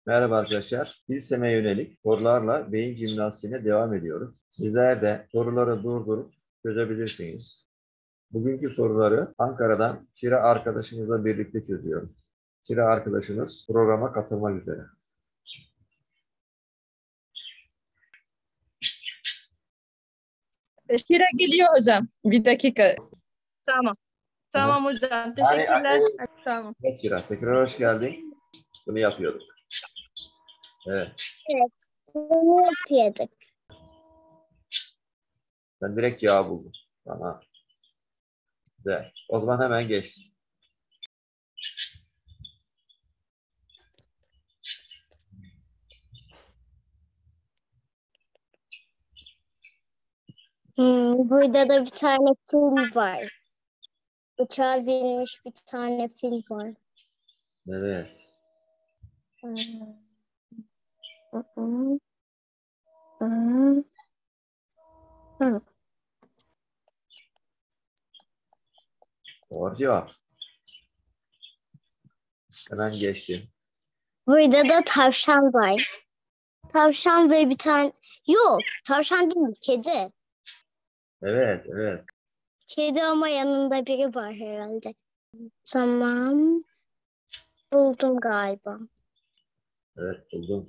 Merhaba arkadaşlar. Bir seme yönelik sorularla beyin jimnastiğine devam ediyoruz. Sizler de soruları durdurup çözebilirsiniz. Bugünkü soruları Ankara'dan Çira arkadaşımızla birlikte çözüyoruz. Çira arkadaşımız programa katılmak üzere. Şira geliyor hocam. Bir dakika. Tamam. Hı. Tamam hocam. Teşekkürler. Tamam. Evet Çira, tekrar hoş geldin. Bunu yapıyorduk. Evet, Evet. Bunu yapıyorduk. sen direkt cevabı buldun. Tamam. Güzel. O zaman hemen geçtim. Burada da bir tane fil var. Uçağa binmiş bir tane fil var. Evet. Hmm. Hmm. Hmm. Hmm. Doğru cevap. Hemen geçtim. Burada da tavşan var. Tavşan ve bir tane... Yok, tavşan değil, kedi. Evet, evet. Kedi ama yanında biri var herhalde. Tamam. Buldum galiba. Evet, buldum.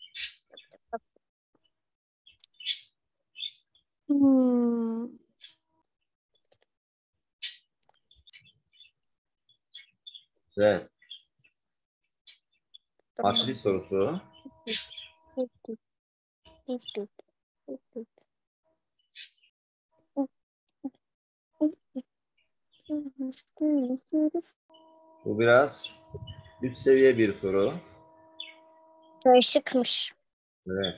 Hmm. Evet. Tamam. Matris sorusu. Bu biraz üst seviye bir soru. Karışıkmış. Evet.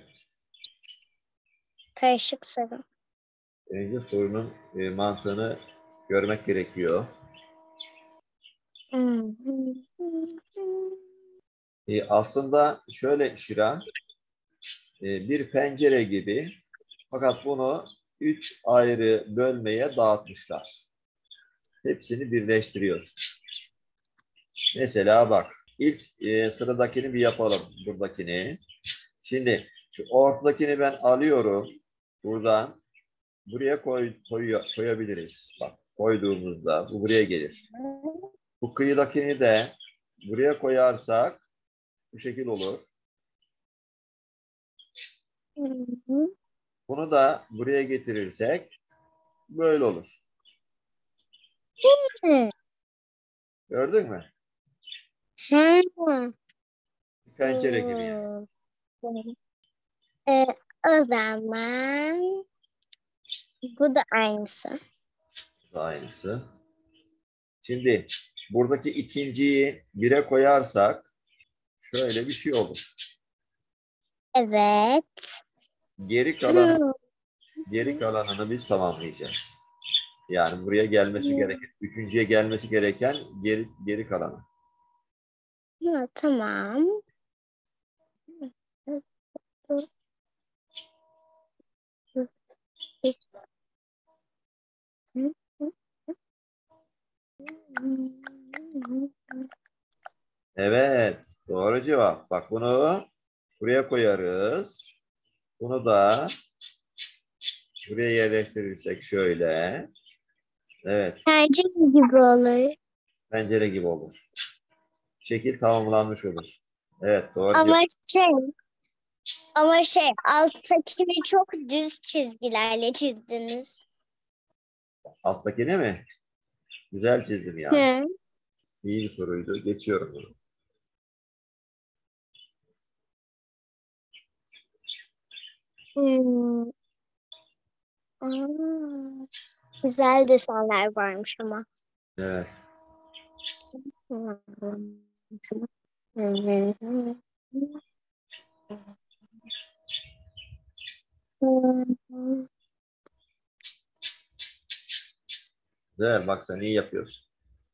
Karışık soru. Önce sorunun mantığını görmek gerekiyor. Aslında şöyle Şira, bir pencere gibi, fakat bunu 3 ayrı bölmeye dağıtmışlar. Hepsini birleştiriyoruz. Mesela bak, ilk sıradakini bir yapalım, buradakini. Şimdi şu ortadakini ben alıyorum, buradan buraya koyabiliriz. Bak, koyduğumuzda bu buraya gelir. Bu kıyıdakini de buraya koyarsak bu şekil olur. Bunu da buraya getirirsek böyle olur. Gördün mü? Pencere gibi yani. Ee, O zaman bu da aynısı. Bu da aynısı. Şimdi buradaki ikinciyi bire koyarsak şöyle bir şey olur. Evet. Geri kalanını biz tamamlayacağız. Yani buraya gelmesi gereken, üçüncüye gelmesi gereken geri kalanı. Tamam. Evet, doğru cevap. Bak bunu buraya koyarız. Bunu da buraya yerleştirirsek şöyle. Evet, Pencere gibi olur. pencere gibi olur. Şekil tamamlanmış olur. Evet, doğru Ama cevap. şey, alttakini çok düz çizgilerle çizdiniz. Alttakini mi? Güzel çizdim yani. Hı. İyi bir soruydu. Geçiyorum bunu. Hmm. Aa, güzel desenler varmış ama. Evet. Güzel. Bak sen iyi yapıyorsun.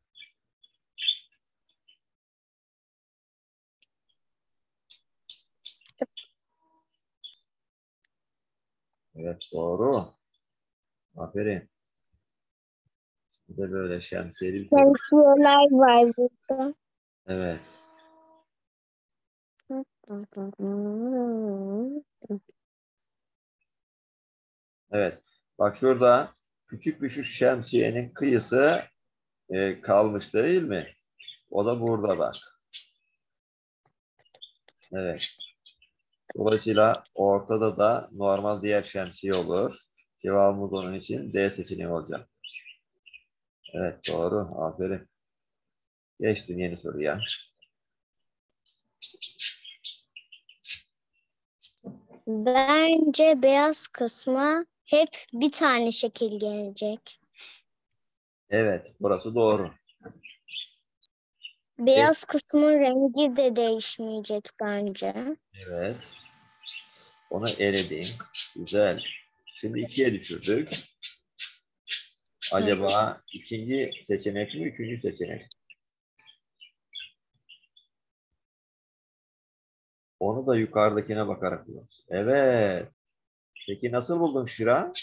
Evet, doğru. Aferin. Bir de böyle şemsiyeli bir soru. Şemsiyeler var burada. Evet. Evet. Bak şurada küçük bir şu şemsiyenin kıyısı kalmış değil mi? O da burada bak. Evet. Dolayısıyla ortada da normal diğer şemsiye olur. Cevabımız onun için D seçeneği olacak. Evet doğru. Aferin. Geçtim yeni soruya. Bence beyaz kısma hep bir tane şekil gelecek. Evet burası doğru. Beyaz kısmın rengi de değişmeyecek bence. Evet. Onu eledim. Güzel. Şimdi ikiye düşürdük. Acaba ikinci seçenek mi, üçüncü seçenek? Onu da yukarıdakine bakarak buluruz. Evet. Peki nasıl buldun Şira?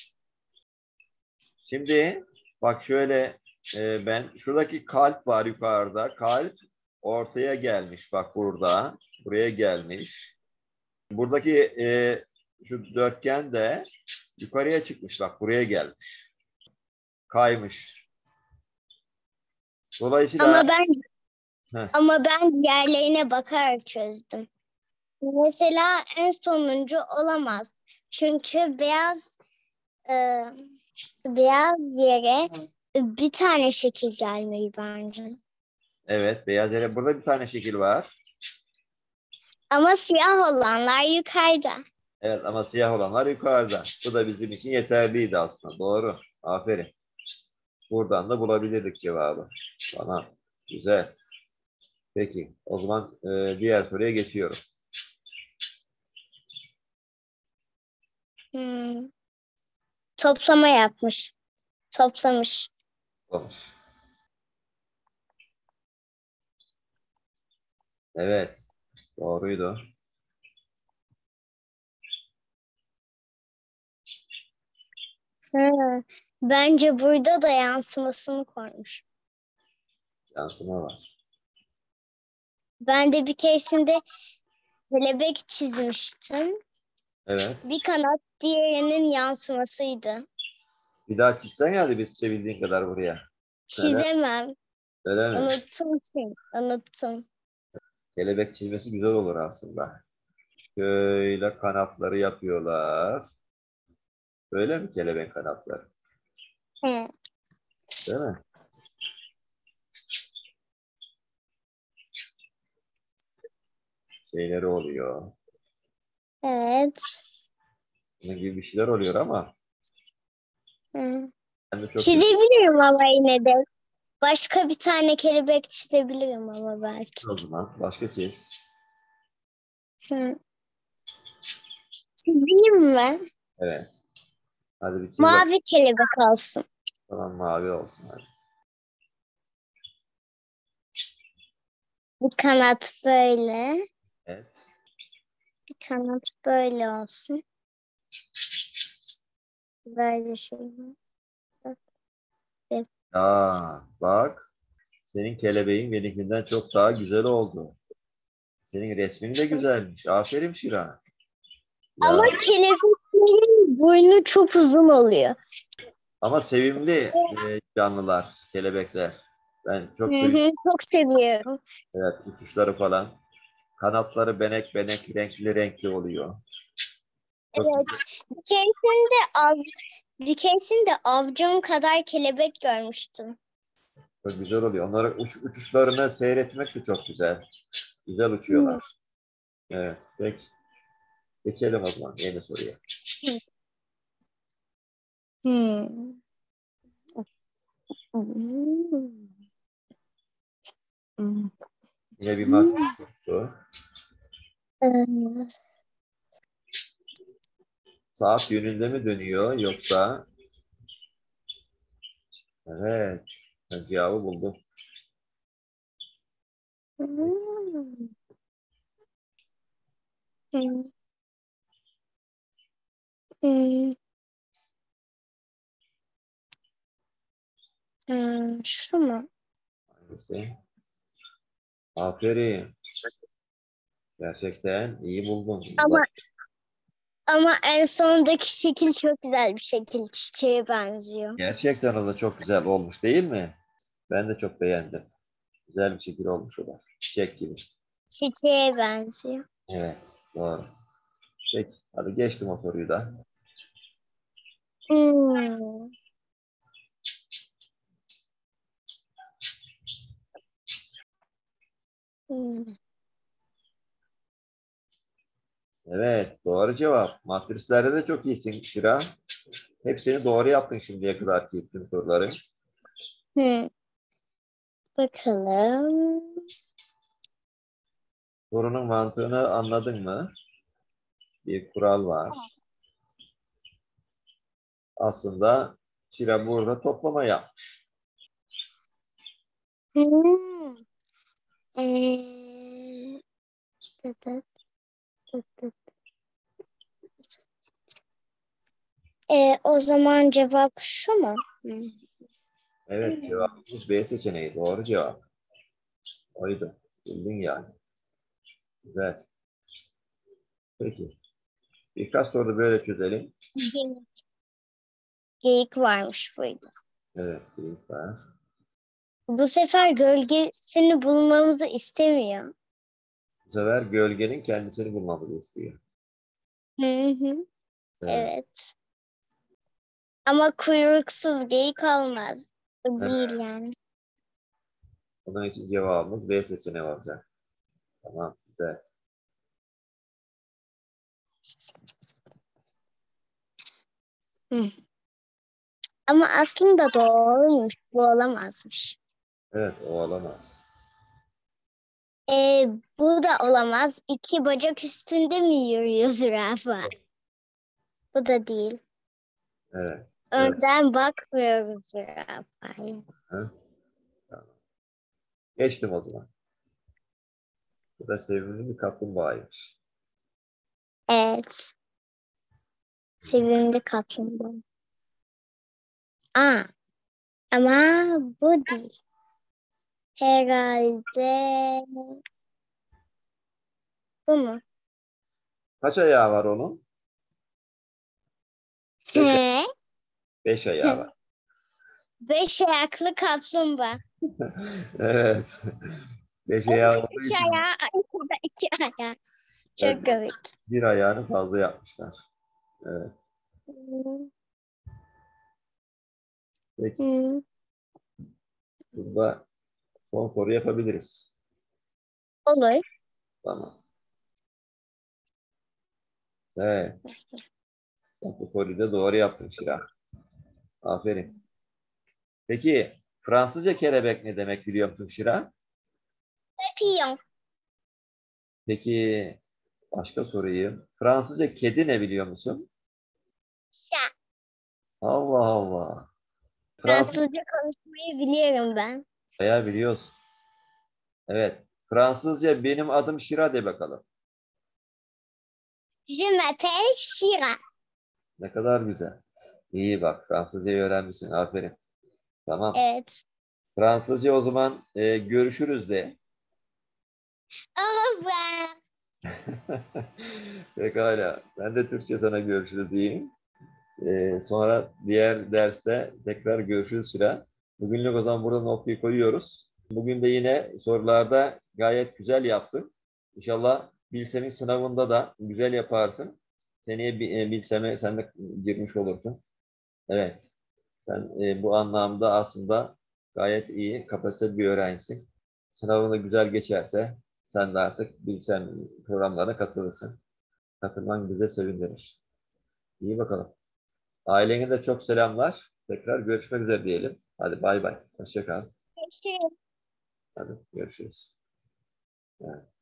Şimdi bak şöyle ben şuradaki kalp var yukarıda. Kalp ortaya gelmiş. Bak burada. Buraya gelmiş. Buradaki şu dörtgen de yukarıya çıkmış. Bak buraya gelmiş. Kaymış. Dolayısıyla Ama ben heh, ama ben diğerlerine bakarak çözdüm. Mesela en sonuncu olamaz. Çünkü e, beyaz yere bir tane şekil gelmeli bence. evet beyaz yere burada bir tane şekil var. Ama siyah olanlar yukarıda. Evet ama siyah olanlar yukarıda. Bu da bizim için yeterliydi aslında. Doğru. Aferin. Buradan da bulabilirdik cevabı. Tamam. Güzel. Peki. O zaman diğer soruya geçiyorum. Hmm. Toplama yapmış. Toplamış. Olmuş. Evet. Doğruydu. Ha, bence burada da yansımasını koymuş. Yansıma var. Ben de bir keresinde kelebek çizmiştim. Evet. Bir kanat diğerinin yansımasıydı. Bir daha çizsen hadi biz çizebildiğin kadar buraya. Öyle, Çizemem. öyle mi? Unuttum ki. Unuttum. Kelebek çizmesi güzel olur aslında. Şöyle kanatları yapıyorlar. Öyle mi kelebek kanatları? Hı. Değil mi? Şeyleri oluyor. Evet. Bunun gibi bir şeyler oluyor ama Hı. ben de çok güzel. Çizebilirim ama yine de. Başka bir tane kelebek çizebilirim ama belki. O zaman başka çiz. Hı. Çizeyim mi? Evet. Hadi bir çiz bakalım. Mavi kelebek olsun. Tamam mavi olsun hadi. Bir kanat böyle. Evet. Bir kanat böyle olsun. Böyle şey. Evet. Bak. Senin kelebeğin benimkinden çok daha güzel oldu. Senin resmin de güzelmiş. Aferin Şira. Ama Ya kelebeklerin boynu çok uzun oluyor. ama sevimli canlılar, kelebekler. Ben Hı çok seviyorum. hı, çok seviyorum. Evet, uçuşları falan. Kanatları benek benek, renkli renkli oluyor. Çok Evet. güzel. Bir keresinde, av, bir keresinde avcum kadar kelebek görmüştüm. Çok güzel oluyor. Onların uçuşlarını seyretmek de çok güzel. Güzel Hı. uçuyorlar. Evet, peki. Geçelim o zaman yeni soruya. Hı. Hı. Hı. Yine bir matematik sorusu. Saat yönünde mi dönüyor yoksa evet ben cevabı buldum. Şu mu? Hangisi? Aferin. Gerçekten iyi buldun. Ama en sondaki şekil çok güzel bir şekil. Çiçeğe benziyor. Gerçekten o da çok güzel olmuş değil mi? Ben de çok beğendim. Güzel bir şekil olmuş o da. Çiçek gibi. Çiçeğe benziyor. Evet, doğru. Peki, hadi geçtim o soruyu da. Hmm. Hmm. Evet, doğru cevap. Matrislerde de çok iyisin Şira. Hepsini doğru yaptın şimdiye kadar ki tüm soruları. Hmm. Bakalım. Sorunun mantığını anladın mı? Bir kural var. Aslında Şira burada toplama yapmış. Hmm. Ee, tıt tıt tıt tıt. O zaman cevap şu mu? Hmm. Evet, cevabımız B seçeneği. Doğru cevap. Oydu. Bildin yani. Güzel. Peki. Birkaç soru böyle çözelim. Geyik varmış burada. Evet, var. Bu sefer gölgesini bulmamızı istemiyor. Bu sefer gölgenin kendisini bulmamızı istiyor. Hı hı. Evet. Evet. Ama kuyruksuz geyik olmaz. O Evet. değil yani. Onun için cevabımız B seçeneği olacak. Tamam, güzel. Hı. Ama aslında doğruymuş. Bu olamazmış. Evet, o olamaz. Bu da olamaz. İki bacak üstünde mi yürüyor zürafa? Bu da değil. Evet. Evet. Önden bakmıyoruz zürafaya. Ha? Tamam. Geçtim o zaman. Bu da sevimli bir kaplumbağaymış. Evet. Sevimli kaplumbağa. Aa, ama bu değil. Herhalde bu mu? Kaç ayağı var onun? Beş, He? beş ayağı var. Beş ayaklı kaplumbağa. Evet. Beş ayağı olduğu Üç için ayağı, bu da iki ayağı. evet, Çok komik. bir ayağını fazla yapmışlar. Evet. Hmm. Peki. Hmm. Burada son soru yapabiliriz. Olur. Tamam. Evet. Bak, bu soruyu da doğru yaptın Şira. Aferin. Peki Fransızca kelebek ne demek biliyor musun Şira? Papillon. Peki başka sorayım. Fransızca kedi ne biliyor musun? Ya, Allah Allah. Fransızca Fransızca konuşmayı biliyorum ben. biliyorsun. Evet. Fransızca benim adım Şira de bakalım. Je m'appelle Shira. Ne kadar güzel. İyi bak. Fransızcayı öğrenmişsin. Aferin. Tamam. Evet. Fransızca o zaman görüşürüz de. Au revoir. Pekala. Ben de Türkçe sana görüşürüz diyeyim. Sonra diğer derste tekrar görüşürüz Şira. Bugünlük o zaman burada noktayı koyuyoruz. Bugün de yine sorularda gayet güzel yaptın. İnşallah Bilsem'in sınavında da güzel yaparsın. Seneye Bilsem'e sen de girmiş olursun. Evet. Sen bu anlamda aslında gayet iyi, kapasiteli bir öğrencisin. Sınavını güzel geçerse sen de artık Bilsem programlarına katılırsın. Katılman bize sevindirir. İyi bakalım. Ailene de çok selamlar. Tekrar görüşmek üzere diyelim. Hadi bay bay. Hoşça kal. Görüşürüz. Hadi görüşürüz. Yani.